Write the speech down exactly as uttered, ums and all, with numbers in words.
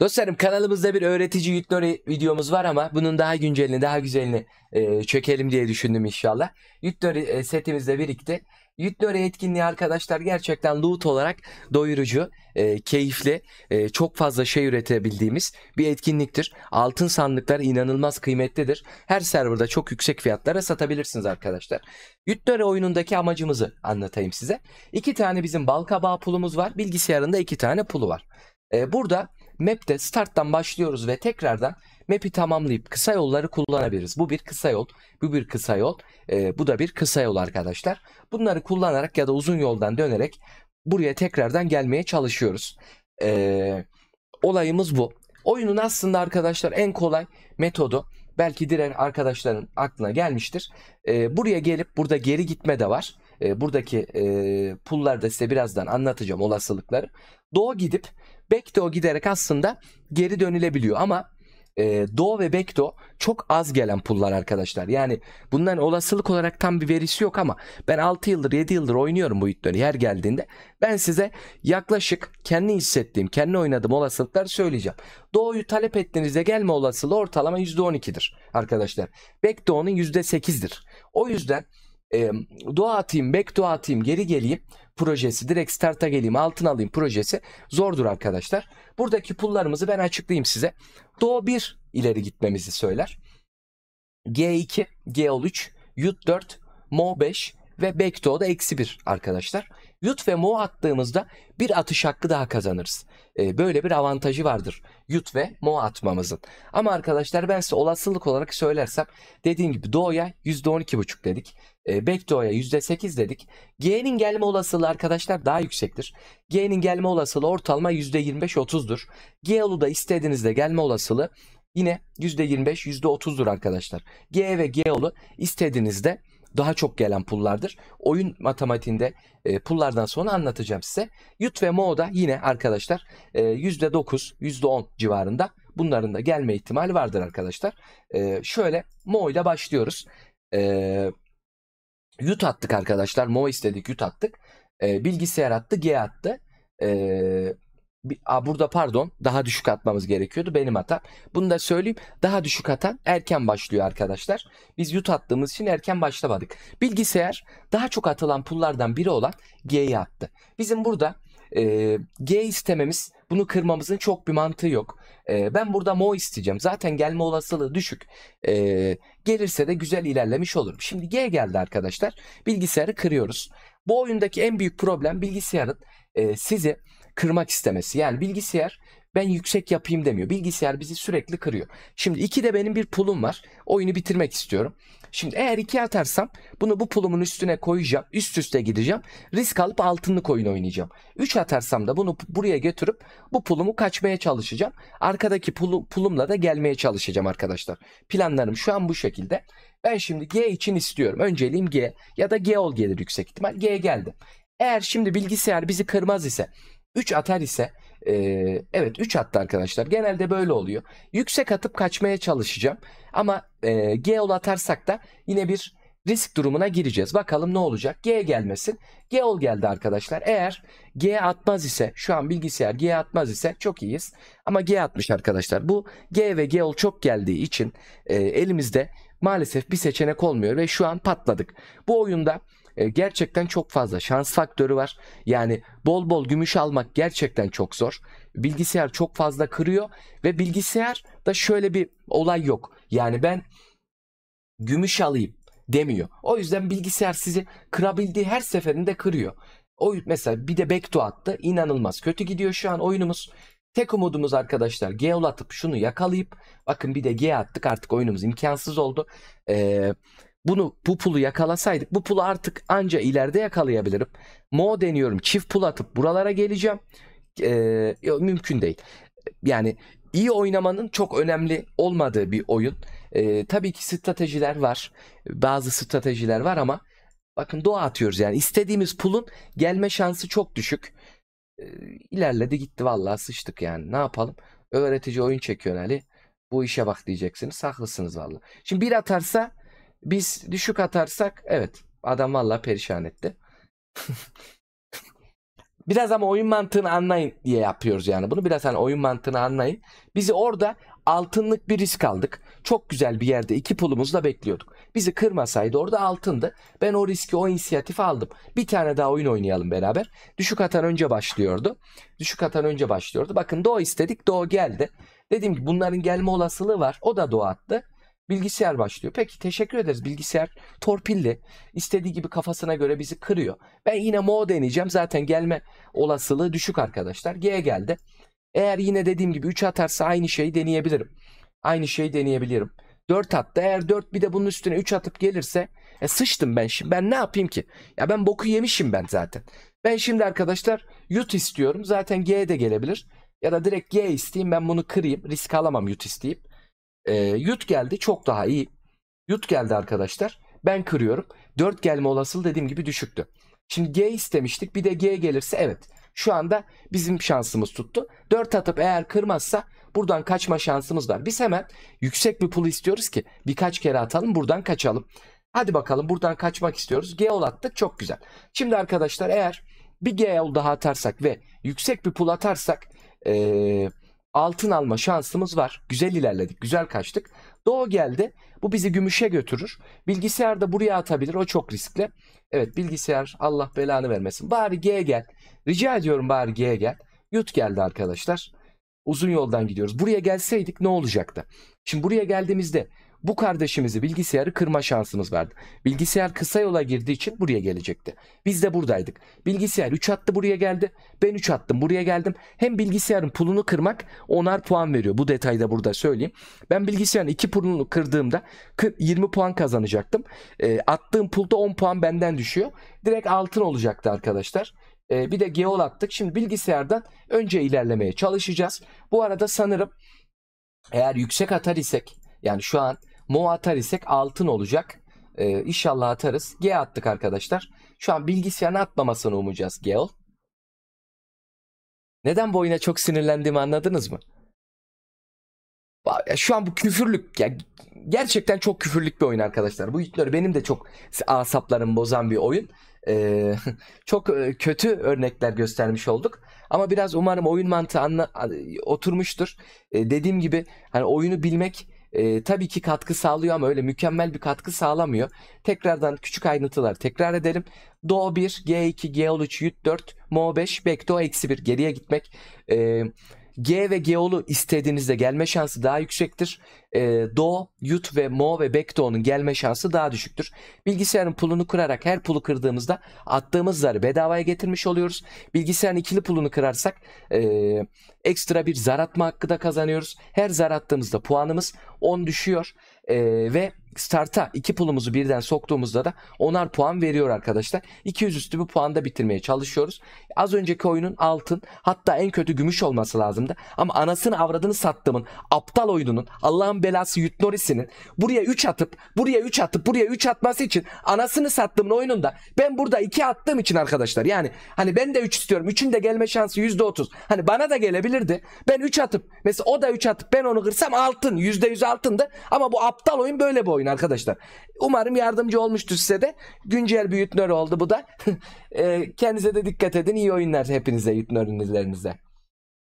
Dostlarım, kanalımızda bir öğretici Yutnori videomuz var ama bunun daha güncelini, daha güzelini e, çekelim diye düşündüm inşallah. Yutnori e, setimizde birikti. Yutnori etkinliği arkadaşlar gerçekten loot olarak doyurucu, e, keyifli, e, çok fazla şey üretebildiğimiz bir etkinliktir. Altın sandıklar inanılmaz kıymetlidir. Her serverda çok yüksek fiyatlara satabilirsiniz arkadaşlar. Yutnori oyunundaki amacımızı anlatayım size. İki tane bizim balkabağı pulumuz var. Bilgisayarında iki tane pulu var. E, burada map'te starttan başlıyoruz ve tekrardan map'i tamamlayıp kısa yolları kullanabiliriz. Bu bir kısa yol, bu bir kısa yol, e, bu da bir kısa yol arkadaşlar. Bunları kullanarak ya da uzun yoldan dönerek buraya tekrardan gelmeye çalışıyoruz. E, olayımız bu. Oyunun aslında arkadaşlar en kolay metodu, belki diğer arkadaşların aklına gelmiştir. E, buraya gelip burada geri gitme de var. E, buradaki e, pullarda size birazdan anlatacağım olasılıkları. Doğu gidip backdoor giderek aslında geri dönülebiliyor ama e, Doğu ve backdoor çok az gelen pullar arkadaşlar. Yani bunların olasılık olarak tam bir verisi yok ama ben altı yıldır yedi yıldır oynuyorum bu Yutnori her geldiğinde. Ben size yaklaşık kendi hissettiğim, kendi oynadığım olasılıkları söyleyeceğim. Doğu'yu talep ettiğinizde gelme olasılığı ortalama yüzde on iki'dir arkadaşlar. Backdoor'un yüzde sekiz'dir. O yüzden e, Doğu atayım, backdoor atayım, geri geleyim projesi, direkt start'a geleyim, altın alayım projesi zordur arkadaşlar. Buradaki pullarımızı ben açıklayayım size. Doğu bir ileri gitmemizi söyler. G iki, G üç, Yut dört, Mo beş ve backdoor'da eksi bir arkadaşlar. Yut ve Mo attığımızda bir atış hakkı daha kazanırız. Ee, böyle bir avantajı vardır Yut ve Mo atmamızın. Ama arkadaşlar ben size olasılık olarak söylersem, dediğim gibi Doğu'ya yüzde on iki buçuk dedik. E, backdoor'ya yüzde sekiz dedik. G'nin gelme olasılığı arkadaşlar daha yüksektir. G'nin gelme olasılığı ortalama yüzde yirmi beş otuz'dur. G'olu istediğinizde gelme olasılığı yine yüzde yirmi beş yüzde otuz'dur arkadaşlar. G ve G'olu istediğinizde daha çok gelen pullardır. Oyun matematiğinde e, pullardan sonra anlatacağım size. Yut ve Mo da yine arkadaşlar e, yüzde dokuz yüzde on civarında bunların da gelme ihtimali vardır arkadaşlar. E, şöyle Mo ile başlıyoruz. Eee Yut attık arkadaşlar. Mo istedik, Yut attık. Ee, bilgisayar attı, G attı. Ee, bir, a, burada pardon daha düşük atmamız gerekiyordu. Benim hatam. Bunu da söyleyeyim. Daha düşük atan erken başlıyor arkadaşlar. Biz Yut attığımız için erken başlamadık. Bilgisayar daha çok atılan pullardan biri olan G'yi attı. Bizim burada e, G istememiz, bunu kırmamızın çok bir mantığı yok. E, ben burada Mo isteyeceğim. Zaten gelme olasılığı düşük. E, gelirse de güzel ilerlemiş olurum. Şimdi G geldi arkadaşlar. Bilgisayarı kırıyoruz. Bu oyundaki en büyük problem bilgisayarın e, sizi kırmak istemesi. Yani bilgisayar ben yüksek yapayım demiyor. Bilgisayar bizi sürekli kırıyor. Şimdi iki de benim bir pulum var. Oyunu bitirmek istiyorum. Şimdi eğer iki atarsam bunu bu pulumun üstüne koyacağım. Üst üste gideceğim. Risk alıp altınlık oyun oynayacağım. üç atarsam da bunu buraya götürüp bu pulumu kaçmaya çalışacağım. Arkadaki pulu, pulumla da gelmeye çalışacağım arkadaşlar. Planlarım şu an bu şekilde. Ben şimdi G için istiyorum. Önceliğim G ya da G ol gelir yüksek ihtimal. G geldi. Eğer şimdi bilgisayar bizi kırmaz ise, üç atar ise, Ee, evet üç attı arkadaşlar. Genelde böyle oluyor. Yüksek atıp kaçmaya çalışacağım. Ama e, G ol atarsak da yine bir risk durumuna gireceğiz. Bakalım ne olacak? G gelmesin. G ol geldi arkadaşlar. Eğer G atmaz ise, şu an bilgisayar G atmaz ise çok iyiyiz. Ama G atmış arkadaşlar. Bu G ve G ol çok geldiği için e, elimizde maalesef bir seçenek olmuyor ve şu an patladık. Bu oyunda gerçekten çok fazla şans faktörü var. Yani bol bol gümüş almak gerçekten çok zor. Bilgisayar çok fazla kırıyor ve bilgisayar da şöyle bir olay yok. Yani ben gümüş alayım demiyor. O yüzden bilgisayar sizi kırabildiği her seferinde kırıyor. O mesela bir de backdoor attı. İnanılmaz kötü gidiyor şu an oyunumuz. Tek umudumuz arkadaşlar G atıp şunu yakalayıp, bakın bir de G attık, artık oyunumuz imkansız oldu. Eee Bunu bu pulu yakalasaydık, bu pulu artık anca ileride yakalayabilirim. Mo deniyorum, çift pul atıp buralara geleceğim. Ee, mümkün değil. Yani iyi oynamanın çok önemli olmadığı bir oyun. Ee, tabii ki stratejiler var. Bazı stratejiler var ama bakın doğa atıyoruz yani. İstediğimiz pulun gelme şansı çok düşük. Ee, ilerledi gitti vallahi, sıçtık yani. Ne yapalım? Öğretici oyun çekiyor Ali. Bu işe bak diyeceksiniz. Haklısınız vallahi. Şimdi bir atarsa, biz düşük atarsak, evet adam vallahi perişan etti. Biraz ama oyun mantığını anlayın diye yapıyoruz yani bunu. Biraz hani oyun mantığını anlayın. Bizi orada altınlık bir risk aldık. Çok güzel bir yerde iki pulumuzla bekliyorduk. Bizi kırmasaydı orada altındı. Ben o riski, o inisiyatifi aldım. Bir tane daha oyun oynayalım beraber. Düşük atan önce başlıyordu. Düşük atan önce başlıyordu. Bakın Doğu istedik. Doğu geldi. Dediğim gibi bunların gelme olasılığı var. O da Doğu attı. Bilgisayar başlıyor. Peki teşekkür ederiz. Bilgisayar torpilli. İstediği gibi kafasına göre bizi kırıyor. Ben yine Mo deneyeceğim. Zaten gelme olasılığı düşük arkadaşlar. G geldi. Eğer yine dediğim gibi üç atarsa aynı şeyi deneyebilirim. Aynı şeyi deneyebilirim. dört attı. Eğer dört bir de bunun üstüne üç atıp gelirse e, sıçtım ben şimdi. Ben ne yapayım ki? Ya ben boku yemişim ben zaten. Ben şimdi arkadaşlar yut istiyorum. Zaten G de gelebilir. Ya da direkt G isteyeyim, ben bunu kırayım. Risk alamam yut isteyip. E, yut geldi, çok daha iyi. Yut geldi arkadaşlar. Ben kırıyorum. dört gelme olasılığı dediğim gibi düşüktü. Şimdi G istemiştik. Bir de G gelirse evet. Şu anda bizim şansımız tuttu. dört atıp eğer kırmazsa buradan kaçma şansımız var. Biz hemen yüksek bir pul istiyoruz ki birkaç kere atalım, buradan kaçalım. Hadi bakalım, buradan kaçmak istiyoruz. G ol attık, çok güzel. Şimdi arkadaşlar eğer bir G ol daha atarsak ve yüksek bir pul atarsak ee, altın alma şansımız var. Güzel ilerledik, güzel kaçtık. Doğu geldi. Bu bizi gümüşe götürür. Bilgisayar da buraya atabilir. O çok riskli. Evet, bilgisayar Allah belanı vermesin. Bari G gel. Rica ediyorum, bari G gel. Yut geldi arkadaşlar. Uzun yoldan gidiyoruz. Buraya gelseydik ne olacaktı? Şimdi buraya geldiğimizde bu kardeşimizi, bilgisayarı kırma şansımız vardı. Bilgisayar kısa yola girdiği için buraya gelecekti. Biz de buradaydık. Bilgisayar üç attı, buraya geldi. Ben üç attım, buraya geldim. Hem bilgisayarın pulunu kırmak onar puan veriyor. Bu detayı da burada söyleyeyim. Ben bilgisayarın iki pulunu kırdığımda yirmi puan kazanacaktım. E, attığım pulda on puan benden düşüyor. Direkt altın olacaktı arkadaşlar. E, bir de geol attık. Şimdi bilgisayardan önce ilerlemeye çalışacağız. Bu arada sanırım eğer yüksek atar isek, yani şu an Mo atar isek altın olacak. Ee, inşallah atarız. G attık arkadaşlar. Şu an bilgisayarın atmamasını umacağız Geol. Neden bu oyuna çok sinirlendiğimi anladınız mı? Şu an bu küfürlük. Ya, gerçekten çok küfürlük bir oyun arkadaşlar. Bu yükleri benim de çok asaplarımı bozan bir oyun. Ee, çok kötü örnekler göstermiş olduk. Ama biraz umarım oyun mantığı anla, oturmuştur. Ee, dediğim gibi hani oyunu bilmek e, tabii ki katkı sağlıyor ama öyle mükemmel bir katkı sağlamıyor. Tekrardan küçük ayrıntılar tekrar edelim. Do bir, G iki, G üç, Yut dört, Mo beş, Bekto eksi bir. Geriye gitmek. Ee, G ve Geol'u istediğinizde gelme şansı daha yüksektir. E, Do, Yut ve Mo ve Bekto'nun gelme şansı daha düşüktür. Bilgisayarın pulunu kırarak her pulu kırdığımızda attığımız zarı bedavaya getirmiş oluyoruz. Bilgisayarın ikili pulunu kırarsak e, ekstra bir zar atma hakkı da kazanıyoruz. Her zar attığımızda puanımız on düşüyor. E, ve starta iki pulumuzu birden soktuğumuzda da onar puan veriyor arkadaşlar. iki yüz üstü bir puanda bitirmeye çalışıyoruz. Az önceki oyunun altın, hatta en kötü gümüş olması lazımdı. Ama anasını avradını sattığımın aptal oyununun, Allah'ın belası Yutnorisi'nin buraya üç atıp buraya üç atıp buraya üç atması için anasını sattığımın oyununda ben burada iki attığım için arkadaşlar, yani hani ben de üç istiyorum. üçün de gelme şansı yüzde otuz. Hani bana da gelebilirdi. Ben üç atıp mesela o da üç atıp ben onu kırsam altın, yüzde yüz altındı. Ama bu aptal oyun böyle bir oyun arkadaşlar. Umarım yardımcı olmuştur size de. Güncel bir Yutnor oldu bu da. Kendinize de dikkat edin. İyi oyunlar hepinize, Yutnor'un izlerinize.